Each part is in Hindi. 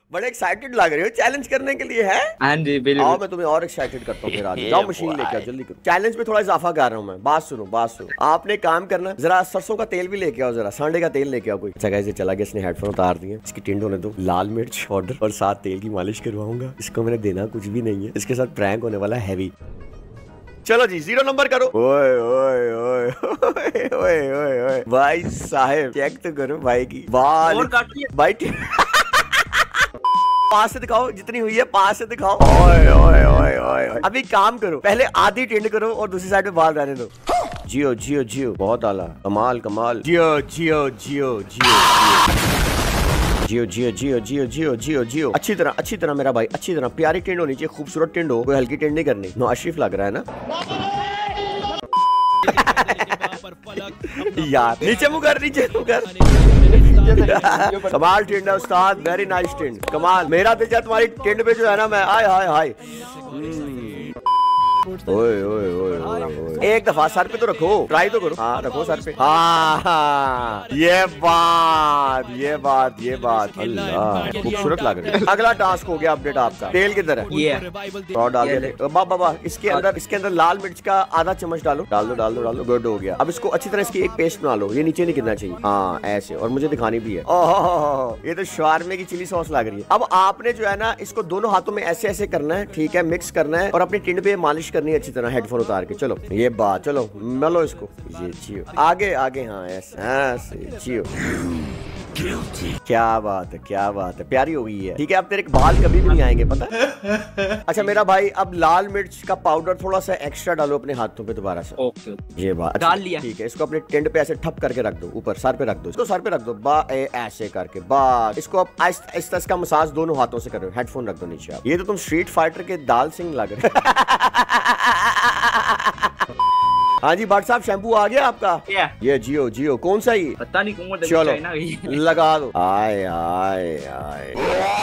बड़े एक्साइटेड लग रहे हो चैलेंज करने के लिए, है? हाँ जी बिल्कुल। आओ मैं तुम्हें और एक्साइटेड करता हूँ फिर आगे। जाओ मशीन लेके आओ जल्दी करो। चैलेंज में थोड़ा इजाफा कर रहा हूँ मैं। बात सुनो बात सुनो, आपने काम करना, जरा सरसों का तेल भी लेके आओ, जरा सांडे का तेल लेके आओ कोई। अच्छा गाइस ये चला गया, इसने हेडफोन उतार दिए, इसकी टिंड होने दो। लाल मिर्च पाउडर और साथ तेल की मालिश करवाऊंगा। इसको मैंने देना कुछ भी नहीं है, इसके साथ प्रैंक होने वाला हैवी। चलो जी 0 नंबर करो। ओए ओए ओए ओए ओए ओए ओए भाई साहब चेक तो करो भाई की बाल और काटिए भाई। पास से दिखाओ, जितनी हुई है पास से दिखाओ। ओए ओए ओए ओए अभी काम करो, पहले आधी टिंड करो और दूसरी साइड में बाल रहने दो। जियो जियो जियो, बहुत आला, कमाल कमाल। जियो जियो जियो जियो जियो जियो जियो जियो जियो जियो जियो। अच्छी तरह मेरा भाई, अच्छी तरह प्यारी टिंड होनी चाहिए, खूबसूरत टिंड हो, कोई हल्की टिंड नहीं करनी। नो अशरीफ लग रहा है ना यार। नीचे मुँह कर, नीचे मुँह कर। कमाल टिंड है उस्ताद, वेरी नाइस टिंड, कमाल। मेरा दिल चाहे तुम्हारी टिंड पे जो है ना मैं आय हाय हाय। ओए ओए ओए ओए, एक दफा सर पे तो रखो, ट्राई तो करो। हाँ रखो सर पे। हाँ ये बात अल्लाह खूबसूरत लग रही है। अगला टास्क हो गया अपडेट आपका। तेल किधर है? ये और डाल दे बाबा। इसके अंदर लाल मिर्च का आधा चम्मच डालो, डाल दो। गुड हो गया। अब इसको अच्छी तरह इसकी एक पेस्ट बना लो, ये नीचे नहीं गिरना चाहिए। हाँ ऐसे, और मुझे दिखानी भी है। ओह ये तो शवारमे की चिली सॉस लग रही है। अब आपने जो है ना इसको दोनों हाथों में ऐसे ऐसे करना है, ठीक है, मिक्स करना है और अपनी टिंड पे मालिश करनी है अच्छी तरह, हेडफोन उतार के। चलो ये बात, चलो मलो इसको, ये जियो आगे आगे। हाँ ऐसे जियो। क्या बात है, प्यारी हो गई है। ठीक है अब तेरे बाल कभी भी नहीं आएंगे पता। अच्छा मेरा भाई, अब लाल मिर्च का पाउडर थोड़ा सा एक्स्ट्रा डालो अपने हाथों पे दोबारा से। ओके ये बात डाल लिया। ठीक है, इसको अपने टेंड पे ऐसे ठप करके रख दो, ऊपर सर पे रख दो, इसको सर पे रख दो ऐसे करके। बस इसको अब आहिस्ता इसका मसाज दोनों हाथों से करो। हेडफोन रख दो नीचे आप। ये तो तुम स्ट्रीट फाइटर के दाल सिंह लग रहे। हाँ जी भट्ट साहब, शैम्पू आ गया आपका? ये जियो कौन सा? ये पता नहीं कौन। चलो लगा दो। आए आए आए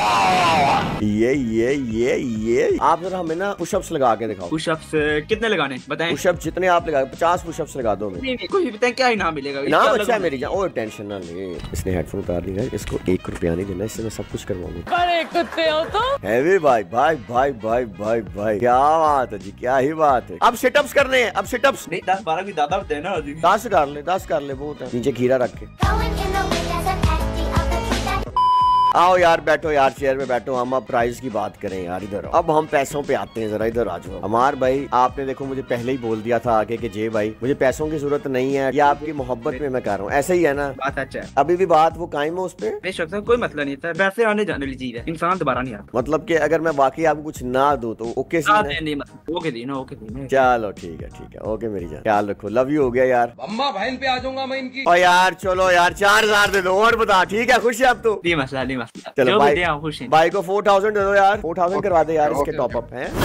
ये आप जरा हमें ना पुशअप्स लगा के दिखाओ। पुशअप्स कितने लगाने बताएं? पुशअप जितने आप लगा, 50 पुशअप्स लगा दो। नहीं कोई बताएं, क्या इनाम मिलेगा? इनाम अच्छा है मेरी जान। ओह टेंशन ना ले, इसने हेडफोन उतार लिया, इसको 1 रुपया नहीं देना, इससे मैं सब कुछ करवाऊंगा। अरे कुत्ते हो तो हैवी भाई, क्या बात है जी, क्या ही बात है। अब सिटअप्स करने हैं, अब सिटअप्स। 10-12 भी ज्यादा होते हैं ना। 10 कर ले बहुत है। नीचे खीरा रख के आओ यार, बैठो यार, चेयर में बैठो। हम अब प्राइस की बात करें यार, इधर अब हम पैसों पे आते हैं। जरा इधर आ जाओ। अमार भाई आपने देखो मुझे पहले ही बोल दिया था आगे कि जे भाई मुझे पैसों की जरूरत नहीं है, या आपकी मोहब्बत में मैं कर रहा हूँ, ऐसे ही है ना? बात अच्छा है। अभी भी बात वो कायम है उस पे? बेशक कोई मतलब नहीं था, पैसे आने जाने वाली चीज है, इंसान दोबारा नहीं आता। मतलब कि अगर मैं बाकी आपको कुछ ना दूं तो ओके ओके देना। चलो ठीक है ओके मेरी जान, ख्याल रखो, लव यू। हो गया यार, अम्मा बहन पे आ जाऊंगा मैं इनकी। और यार चलो यार 4000 दे दो और बता। ठीक है खुश है अब तो? मसला चलो भाई को 4000 दे दो यार, 4000 करवा दे यार, इसके टॉप अप है।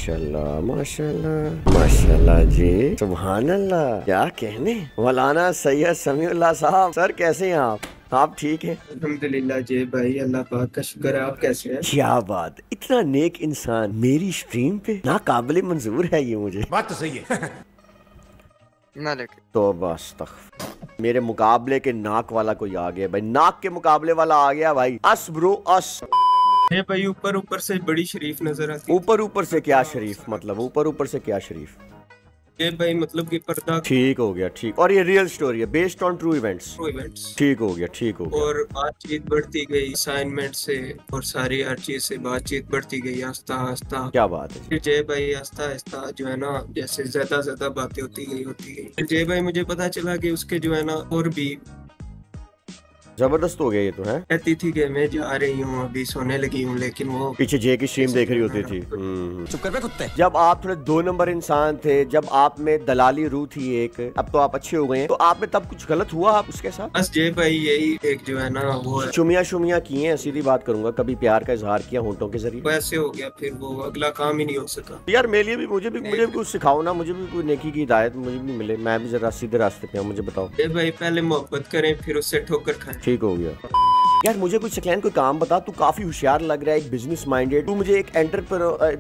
माशाल्लाह जी, सुभान अल्लाह, क्या कहने। मौलाना सैयद समीउल्लाह साहब, सर कैसे हैं आप ठीक है? अल्हम्दुलिल्लाह जी भाई, अल्लाह पाक का शुक्र है। आप कैसे हैं? क्या बात, इतना नेक इंसान मेरी स्ट्रीम पे, ना काबिल मंजूर है ये मुझे। बात तो सही है। ना लेके तो बस तक मेरे मुकाबले के नाक वाला कोई आ गया भाई, नाक के मुकाबले वाला आ गया भाई। अस ब्रो अस। भाई ऊपर से बड़ी शरीफ नजर आती है। ऊपर से क्या शरीफ मतलब? ऊपर से क्या शरीफ? ये भाई मतलब कि पर्दा। ठीक हो गया, ठीक। और ये रियल स्टोरी है, बेस्ड ऑन ट्रू इवेंट्स। ठीक हो गया। और बातचीत बढ़ती गई असाइनमेंट से, और सारी हर चीज से बातचीत बढ़ती गई आस्ता आस्ता। क्या बात है? फिर जय भाई आस्ता आस्ता जो है ना, जैसे ज्यादा बातें होती गई। फिर जय भाई मुझे पता चला कि उसके जो है ना और भी जबरदस्त हो गया ये तो है। कहती थी कि मैं जा रही हूँ, अभी सोने लगी हूँ, लेकिन वो पीछे जे की स्ट्रीम देख रही होती थी। चुप कर बे कुत्ते। जब आप थोड़े 2 नंबर इंसान थे, जब आप में दलाली रूह थी एक, अब तो आप अच्छे हो गए हैं, तो आप में तब कुछ गलत हुआ आप उसके साथ? बस जय भाई यही एक जो है ना वो चुमिया किए हैं, सीधी बात करूंगा, कभी प्यार का इजहार किया होंठों के जरिए? वैसे हो गया, फिर वो अगला काम ही नहीं हो सका। यार मेरे लिए भी, मुझे भी कुछ सिखाओ ना, मुझे भी कोई नेकी की हिदायत मुझे भी मिले, मैं भी जरा सीधे रास्ते पे हूँ, मुझे बताओ। जय भाई पहले मोहब्बत करें, फिर उससे ठोकर खाएं। ठीक हो गया। यार मुझे कुछ सकलैन कोई काम बता, तू काफी होशियार लग रहा है, एक बिजनेस माइंडेड, तू मुझे एक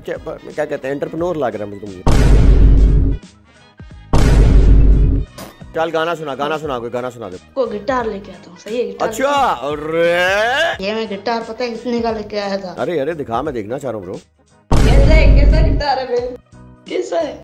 क्या कहते हैं एंटरप्रेन्योर लग रहा है मुझे। चल गाना सुना कोई गाना सुना दे। को गिटार लेके आता हूँ, सही है गिटार। अच्छा, अरे ये मैं गिटार पता है किसने का लेके आया था? अरे दिखा, मैं देखना चाह रहा हूँ ब्रो। कैसा गिटार है मेरे? कैसा है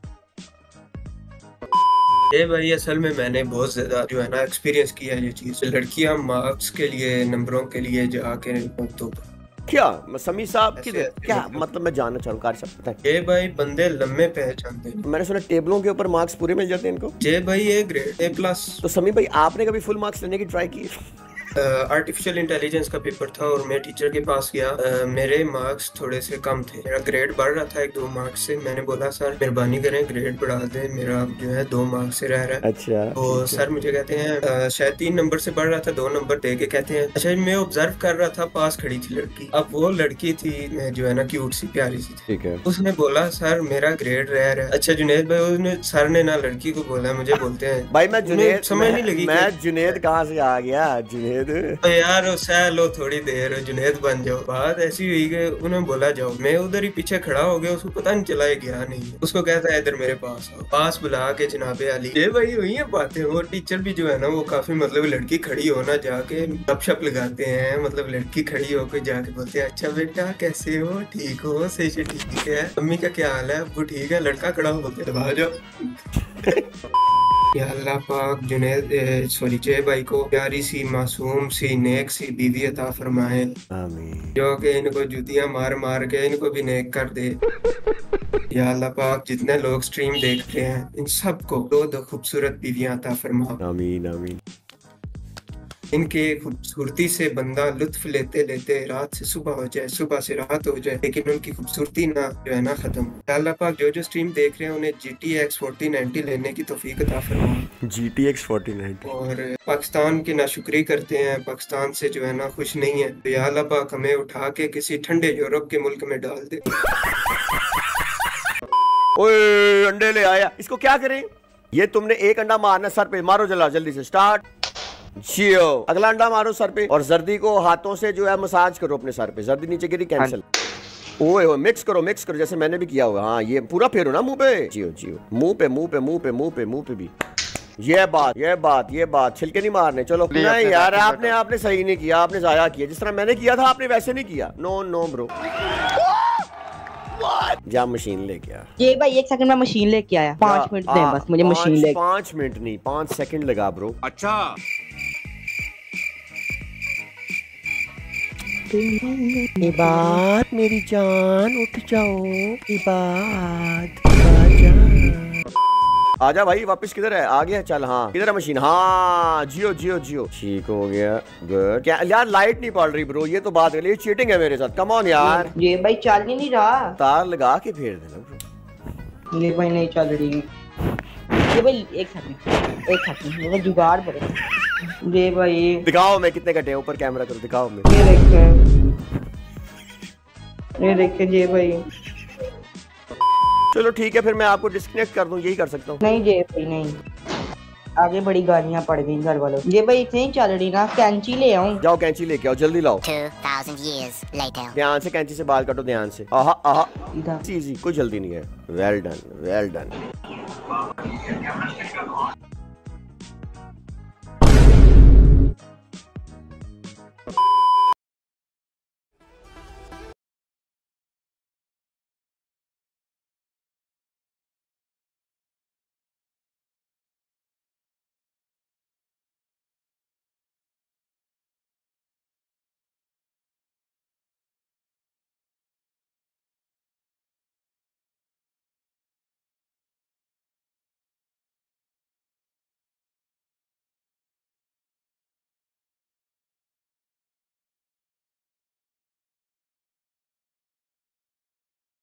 ये भाई? असल में मैंने बहुत ज्यादा जो है ना एक्सपीरियंस किया है ये चीज। लड़कियां मार्क्स के लिए, नंबरों के लिए जाके तो क्या समी साहब की ऐसे क्या मतलब- मतलब मैं जानना चाहूँ कार साहब पता है। ये भाई बंदे लम्बे पहचानते हैं। मैंने सुना टेबलों के ऊपर मार्क्स पूरे मिल जाते हैं इनको। जे भाई A ग्रेड A+। तो समी भाई आपने कभी फुल मार्क्स लेने की ट्राई की? आर्टिफिशियल इंटेलिजेंस का पेपर था और मैं टीचर के पास गया। मेरे मार्क्स थोड़े से कम थे, मेरा ग्रेड बढ़ रहा था 1-2 मार्क्स से। मैंने बोला सर मेहरबानी करें ग्रेड बढ़ा दें, मेरा जो है 2 मार्क्स से रह रहा है। अच्छा, तो सर मुझे कहते हैं शायद 3 नंबर से बढ़ रहा था, 2 नंबर दे के कहते हैं अच्छा मैं ऑब्जर्व कर रहा था, पास खड़ी थी लड़की। अब वो लड़की थी जो है ना क्यूट सी प्यारी सी थी। ठीक है। उसने बोला सर मेरा ग्रेड रह रहा है। अच्छा जुनेद भाई, उसने सर ने ना लड़की को बोला, मुझे बोलते हैं भाई मैं जुनेद, समझ नहीं लगी मैं जुनेद कहाँ से आ गया जुनेद। तो यार सह लो थोड़ी देर, जुनेद बन जाओ। बात ऐसी हुई कि उन्होंने बोला जाओ, मैं उधर ही पीछे खड़ा हो गया, उसको पता नहीं चला है गया नहीं। उसको कहता है इधर मेरे पास आओ, पास बुला के जनाबे अली ये भाई हुई है बातें। वो टीचर भी जो है ना वो काफी मतलब लड़की खड़ी हो ना जाके गपशप लगाते हैं, मतलब लड़की खड़ी होकर जाके बोलते हैं अच्छा बेटा कैसे हो, ठीक हो, सही से ठीक है, अम्मी का क्या हाल है, वो ठीक है। लड़का खड़ा हो बोलते दबा जाओ। या अल्लाह पाक जुनेद सॉरी जय भाई को प्यारी सी, मासूम सी, नेक सी बीवी अता फरमाए, आमीन। जो कि इनको जूतियां मार मार के इनको भी नेक कर दे। या अल्लाह पाक जितने लोग स्ट्रीम देख रहे हैं इन सबको दो खूबसूरत बीवियां अता फरमा। आमीन आमीन। इनके खूबसूरती से बंदा लुत्फ लेते लेते रात से सुबह हो जाए, सुबह से रात हो जाए, लेकिन उनकी खूबसूरती ना जो है ना खत्म। अल्लाह पाक जो स्ट्रीम देख रहे हैं उन्हें GTX 4090 लेने की तौफीक अता फरमा। GTX 4090। और पाकिस्तान की नाशुक्री करते हैं, पाकिस्तान से जो है ना खुश नहीं है, तो या अल्लाह पाक हमें उठा के किसी ठंडे यूरोप के मुल्क में डाल दे। ओए अंडे ले आया, इसको क्या करें? ये तुमने एक अंडा मारना सर पे, मारो जला जल्दी से स्टार्ट। जियो, अगला अंडा मारो सर पे और जर्दी को हाथों से जो है मसाज करो अपने सर पे। जर्दी नीचे गिरी, कैंसिल। ओए ओए मिक्स करो जैसे मैंने भी किया होगा। हाँ ये पूरा फेरो ना मुंह पे। जियो जियो, मुंह पे भी। ये बात छिलके नहीं मारने। चलो नहीं यार आपने सही नहीं किया, आपने जाया किया। जिस तरह मैंने किया था आपने वैसे नहीं किया। No bro. जा मशीन लेके आ। ये भाई 1 सेकंड में मशीन लेके आया। 5 मिनट दे बस मुझे मशीन ले। 5 मिनट नहीं 5 सेकंड लगा ब्रो। अच्छा इबाद मेरी जान उठ जाओ, इबाद आजा भाई वापस। किधर है? आ गया। चल हाँ किधर है मशीन? हाँ जियो ठीक हो गया। गुड। क्या यार लाइट नहीं पड़ रही ब्रो, ये तो बात है, ये चीटिंग है मेरे साथ। कम ऑन यार। ये भाई चल ही नहीं रहा। तार लगा के फेर देना ब्रो। ये भाई नहीं चल रही। ये भाई एक सेकंड मेरा जुगाड़ पड़े। ये भाई दिखाओ मैं कितने कटे ऊपर कैमरा करो, दिखाओ मैं। ये देखे ये भाई। चलो ठीक है फिर मैं आपको डिस्कनेक्ट कर दूं, यही कर सकता हूँ। नहीं ये भाई नहीं, आगे बड़ी गालियां पड़ गई घर वालों। ये भाई इतनी ही चल रही ना, कैंची ले आऊं? जाओ कैंची लेके आओ, जल्दी लाओ। 2000 years later. ध्यान से कैंची से बाल काटो, ध्यान से। आहा इधर इजी, कोई जल्दी नहीं है। Well done.